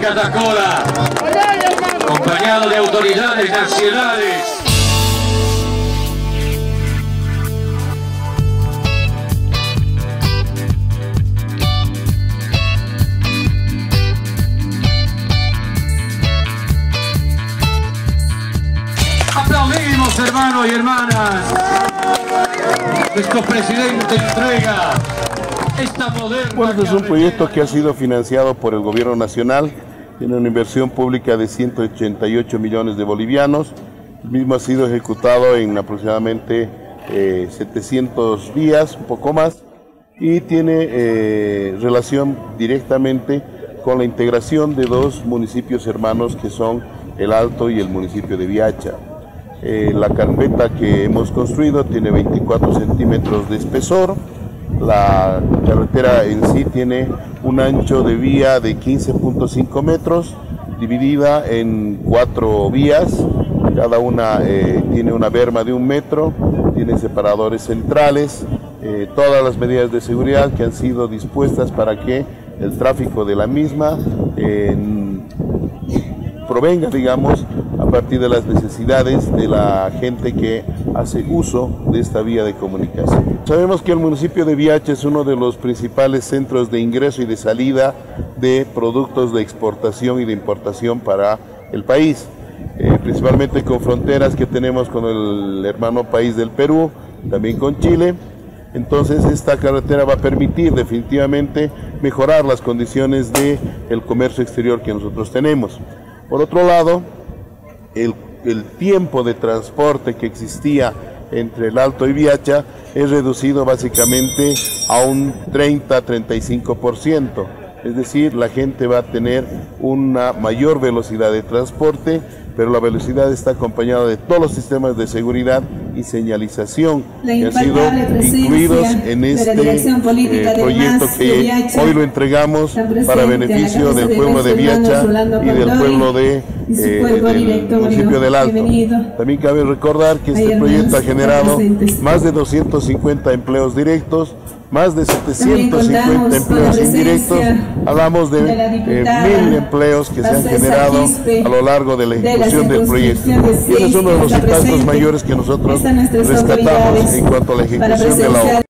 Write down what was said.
Catacola, acompañado de autoridades nacionales. Aplaudimos, hermanos y hermanas. Nuestro presidente entrega esta moderna... Bueno, este es un proyecto que ha sido financiado por el gobierno nacional. Tiene una inversión pública de 188 millones de bolivianos. El mismo ha sido ejecutado en aproximadamente 700 días, un poco más, y tiene relación directamente con la integración de dos municipios hermanos que son el Alto y el municipio de Viacha. La carpeta que hemos construido tiene 24 centímetros de espesor. La carretera en sí tiene un ancho de vía de 15.5 metros, dividida en 4 vías. Cada una tiene una berma de 1 metro, tiene separadores centrales, todas las medidas de seguridad que han sido dispuestas para que el tráfico de la misma provenga, digamos, a partir de las necesidades de la gente que hace uso de esta vía de comunicación. Sabemos que el municipio de Viacha es uno de los principales centros de ingreso y de salida de productos de exportación y de importación para el país, principalmente con fronteras que tenemos con el hermano país del Perú, también con Chile. Entonces esta carretera va a permitir definitivamente mejorar las condiciones del comercio exterior que nosotros tenemos. Por otro lado, el tiempo de transporte que existía entre el Alto y Viacha es reducido básicamente a un 30-35%. Es decir, la gente va a tener una mayor velocidad de transporte, pero la velocidad está acompañada de todos los sistemas de seguridad y señalización que han sido incluidos en este proyecto que hoy lo entregamos para beneficio del pueblo de Viacha y del pueblo del municipio del Alto. También cabe recordar que este proyecto ha generado más de 250 empleos directos, más de 750 empleos indirectos. Hablamos de 1000 empleos que se han generado a lo largo de la ejecución del proyecto. Y ese es uno de los impactos mayores que nosotros rescatamos en cuanto a la ejecución de la obra.